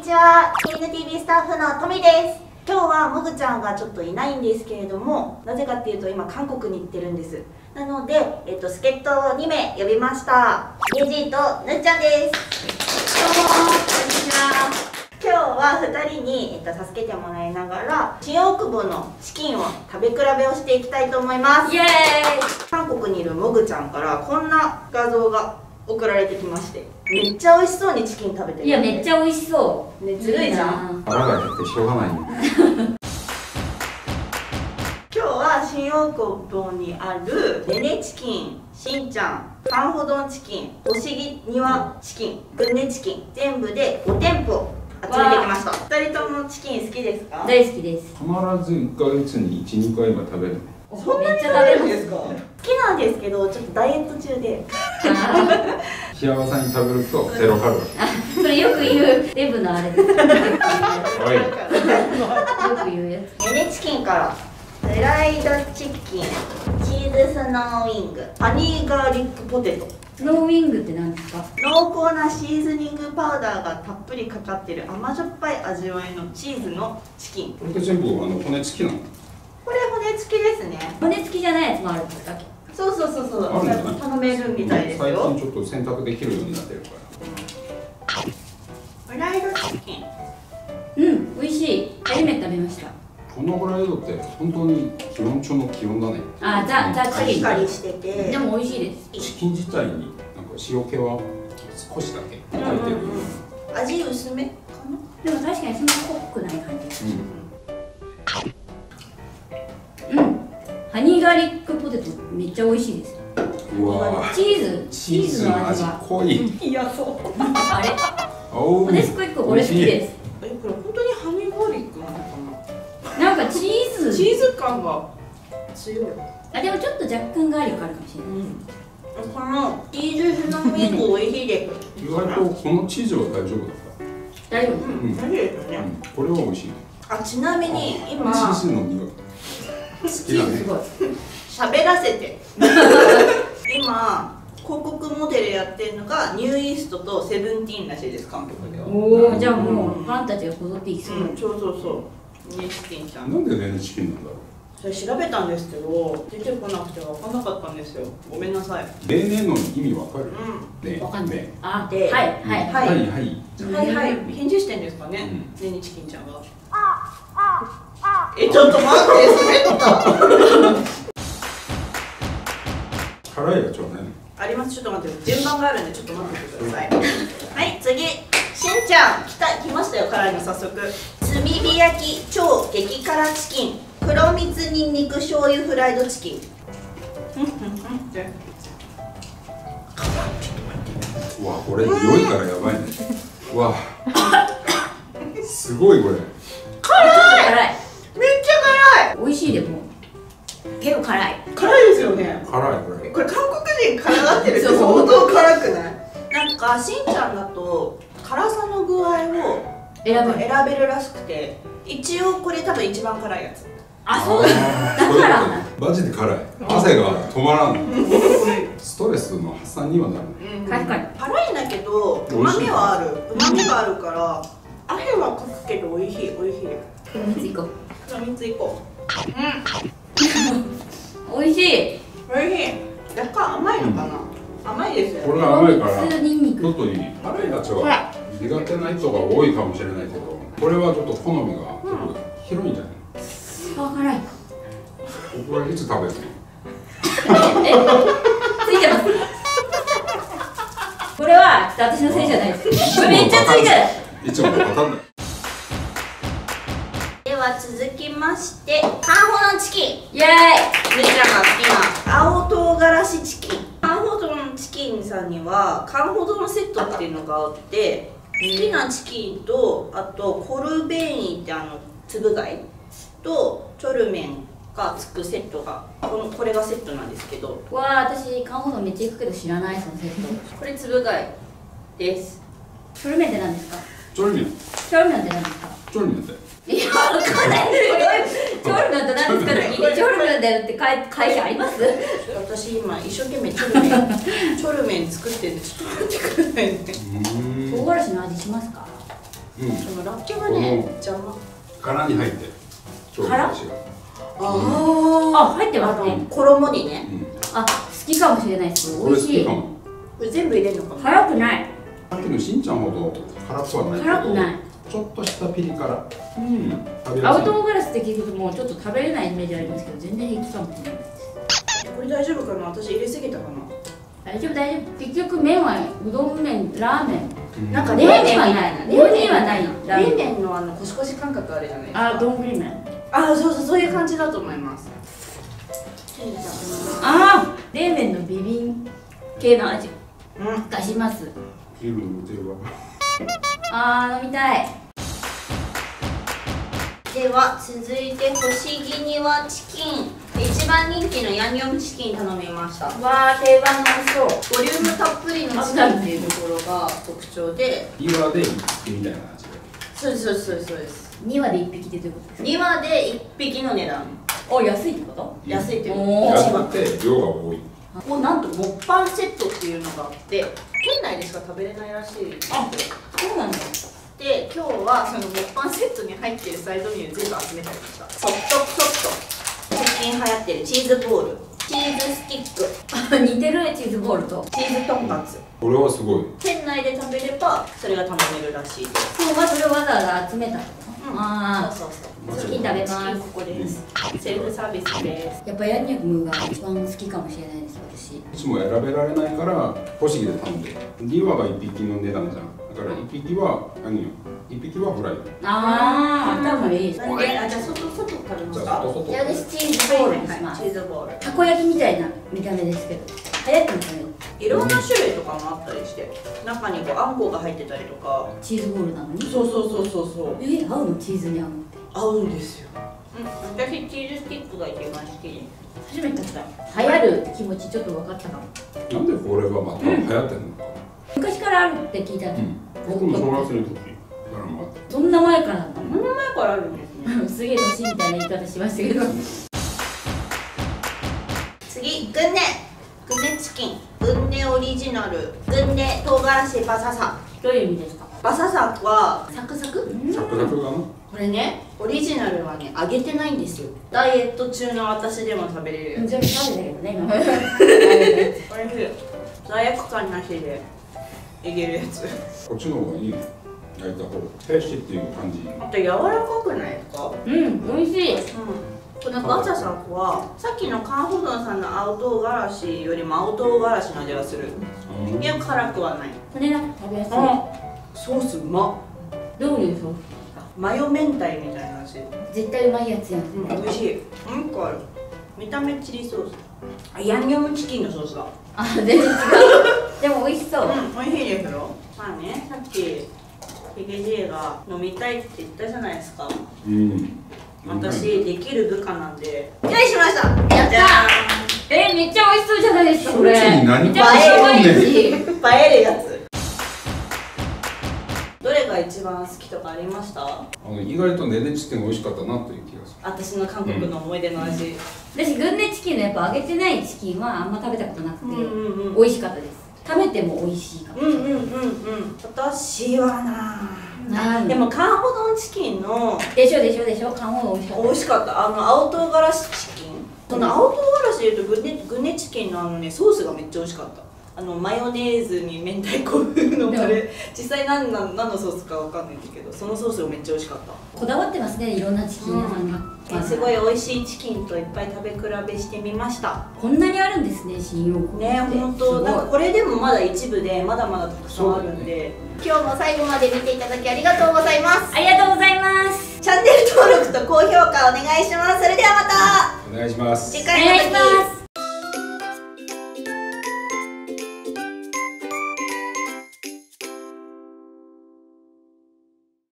ちは。KNTV スタッフのトミです。今日はもぐちゃんがちょっといないんですけれども、なぜかっていうと今韓国に行ってるんです。なので、助っ人を2名呼びました。ネジーとぬっちゃんです。どうもこんにちは。今日は2人に、助けてもらいながら新大久保のチキンを食べ比べをしていきたいと思います。イエーイ。韓国にいるもぐちゃんからこんな画像が送られてきまして、めっちゃ美味しそうにチキン食べてる。 いや、めっちゃ美味しそう。 ね、ずるいじゃん。 腹が減ってしょうがないよ。 今日は新大久保にあるネネチキン、しんちゃん、カンホドンチキン、おしぎにわチキン、グンネチキン、全部で5店舗集めてきました。2人ともチキン好きですか？ 大好きです。 必ず1ヶ月に1、2回は食べるね。 そんなに食べるんですか？好きなんですけど、ちょっとダイエット中で。 幸せに食べるとゼロカロリー。 それよく言うデブのあれです。よくおい。 言うやつ。 ネネチキンからフライドチキン、チーズスノーウィング、ハニーガーリックポテト。 スノーウィングって何ですか？ 濃厚なシーズニングパウダーがたっぷりかかってる甘じょっぱい味わいのチーズのチキン。 これって全部骨付きなの？ これ骨付きですね。 骨付きじゃないやつもあるんですか？ そうそうそうそう。 あるんじゃない？ 頼めるみたいです最よ。 近ちょっと選択できるようになってるから。 フライドチキン。 うん、美味しい。初めて食べました。 このフライドって本当に気温中の気温だね。 あ、ザカリカリしてて。 でも美味しいです。 チキン自体になんか塩気は少しだけ入ってる。 味薄めかでも確かにそんな濃くない感じ。 な。 うん。ハニーガーリックポテトめっちゃ美味しいです。 うわー。 チーズの味は濃い。 いやそう。 あれ。 お骨すく1個これ好きです。 これ本当にハニーガーリックなのかなんかチーズ感が強い。 あ、でもちょっと若干ガーリックあるかもしれない。 このチーズスノーウィング美味しいです。 意外とこのチーズは大丈夫だった。 大丈夫。 大丈夫ですよね。 これは美味しい。 あ、ちなみに今チーズの匂い。好きだね。 すごい。 喋らせて。今広告モデルやってるのがニューイーストとセブンティーンらしいです、韓国では。 おお、じゃあもうファンたちがこぞっていきそう。 そうそうそう。ネチキンちゃん。 なんでネネチキンなんだろそれ調べたんですけど出てこなくて分かんなかったんですよ。ごめんなさい。 う。例年の意味わかる？ね。 わかんない。 ね。 あ、 ではいはいはいはい。 はいはい。返事してんですかね。ネニチキンちゃんが。ちょっと待って、滑った。 辛いやつはね。 あります。ちょっと待って、順番があるんでちょっと待っててください。はい、次。しんちゃん来ましたよ。辛いの早速。炭火焼き超激辛チキン、黒蜜にんにく醤油フライドチキン。 うわ、これ匂いからやばいね。うわ。すごいこれ。 辛い。 めっちゃ辛い。 美味しいでも。結構辛い。 辛いですよね。 辛いこれ。 これ韓国人辛がってるって相当辛くない？なんかしんちゃんだと辛さの具合を選べるらしくて、一応これ多分一番辛いやつ。 あ、そうだからマジで辛い。汗が止まらん。ストレスの発散にはなる。 確かに辛いんだけど旨味はある。旨味があるから汗はかくけど美味しい美味しい。 黒蜜いこう。 黒蜜いこ美味しい。 美味しい。若干甘いのかな。甘いですよ。 これが甘いから黒蜜ニンニクちょっといい。辛いやつは苦手な人が多いかもしれないけど、これはちょっと好みが広いんじゃない？ あ、辛い。 これいつ食べるの？ ついてます。これはちょっと私のせいじゃないです。これめっちゃついてる。 いつもわかんない。 では続きまして、カンホのチキン。 イエーイ。 むちゃんが好きな青唐辛子チキン。カンホドンチキンさんにはカンホドンセットっていうのがあって、好きなチキンと、あとコルベーニってつぶ貝とチョルメンがつくセットがこれがセットなんですけど。 わあ、私カンホドンめっちゃ行くけど知らない、そのセット。 これつぶ貝です。 チョルメンって何ですか？ チョルミン。 チョルメンって何ですか？ チョルミンって。 いや、わかんない。チョルメンって何ですかって聞いて、チョルメンだよって会社あります？ 私今一生懸命チョルメン作ってるんでちょっと待ってくださいね。 唐辛子の味しますか？ そのラッキョがね邪魔。 殻に入って調理だしが。 あ、入ってますね。 衣にね。 あ、好きかもしれないです。 これ好美味しい。 きかも。 これ全部入れるのかな。 辛くない。 さっきのしんちゃんほど辛くはないけど。 辛くない。 ちょっとしたピリ辛。 うん。 食べやすい。 青唐辛子って聞くともうちょっと食べれないイメージありますけど、全然平気かもしれないです。 これ大丈夫かな。私入れすぎたかな。 大丈夫大丈夫。結局麺はうどん麺、ラーメン。 なんか冷麺はない。冷麺はない。 冷麺のコシコシ感覚あるじゃないですか。 あ、丼麺。 あ、そういう感じだと思います。 あー、冷麺のビビン系の味がします。 ビール塗ってるわ。 あー、飲みたい。 では続いて不思議にはチキン、一番人気のヤンニョムチキン頼みました。 わー、定番の美味しそう。 ボリュームたっぷりのチキンっていうところが特徴で、 2話で1匹みたいな味で。 そうです。 2話で1匹でどういうことですか。 2話で1匹の値段。 お、安いってこと。 安いっていうおー安くて量が多い。 もうなんとモッパンセットっていうのがあって、県内でしか食べれないらしいんですよ。 そうなんだ。 で、今日はそのモッパンセットに入ってるサイドメニュー全部集めてありました。ソフト最近流行ってるチーズボール、チーズスティック、 あ、似てるチーズボールと。 チーズとんかつ。 これはすごい。 県内で食べればそれが頼めるらしいです。 そう、それをわざわざ集めたの。あそうチキン食べますチキンここです。セルフサービスです。 ー、やっぱヤンニョムが一番好きかもしれないです、私。 いつも選べられないから欲しいで頼んで。2羽が1匹の値段じゃん。だから1匹は何よ。1匹はフライ。 あー、頭いいです。 なんで、じゃあ外食べますか。 外じゃあ私チーズボールにします。 チーズボール。 たこ焼きみたいな見た目ですけど、流行ってますね。 いろんな種類とかもあったりして、中にこうあんこが入ってたりとか。 チーズボールなのに。 そう。 合うのチーズに合うのって。 合うんですよ。私チーズスティックが一番好きで。 初めて食べた。流行る気持ちちょっと分かったかも。 なんでこれがまた流行ってんのか。 昔からあるって聞いたの。 僕も小学生の時からもあって。 そんな前からだったこんな前からあるんですね。 すげえ年みたいな言い方しましたけど。 次、グンネチキン、グンネオリジナル、グンネ唐辛子バササ。 どういう意味ですか。 バササはサクサク。 サクサクかな。 これね、オリジナルはね、揚げてないんですよ。ダイエット中の私でも食べれるやつ。 全部食べたけどね、今。 これ罪悪感なしでいけるやつ。 こっちの方がいい。焼いた方。ヘシっていう感じ。 あと柔らかくないですか。 うん、美味しい。 このバササはさっきのカンホドンさんの青唐辛子よりも青唐辛子の味がする。いや、辛くはない。 骨なく食べやすい。 ソースうまっ。 どういうソース。 マヨ明太みたいな味。 絶対うまいやつやん。 美味しい。なんかある。見た目チリソース。あ、ヤンニョムチキンのソースだ。 あ、全然違う。でも美味しそう。 美味しいですよ。まあね、さっきヒゲ J が飲みたいって言ったじゃないですか。私できる部下なんで用意しました。 やったー。めっちゃ美味しそうじゃないですかこれ。 そっちに何めっちゃ美味しいし。 映えるやつ。どれが一番好きとかありました？ 意外とねねチキン美味しかったなという気がする。 私の韓国の思い出の味。 私グンネチキンのやっぱ揚げてないチキンはあんま食べたことなくて美味しかったです。食べても美味しいかも。 私はな、でもカンホドンチキンのでしょカンホドン美味しかった。 美味しかった。青唐辛子チキン、その青唐辛子でいうとグネチキンのソースがめっちゃ美味しかった。マヨネーズに明太子風のタレ、実際何のソースかわかんないんですけど、そのソースがめっちゃ美味しかった。 こだわってますね、いろんなチキン屋さんが。 すごい美味しいチキンといっぱい食べ比べしてみました。 こんなにあるんですね、新大久保ね、本当なんかこれでもまだ一部でまだまだたくさんあるんで、今日も最後まで見ていただきありがとうございます。 ありがとうございます。 チャンネル登録と高評価お願いします。それではまたお願いします。 次回の時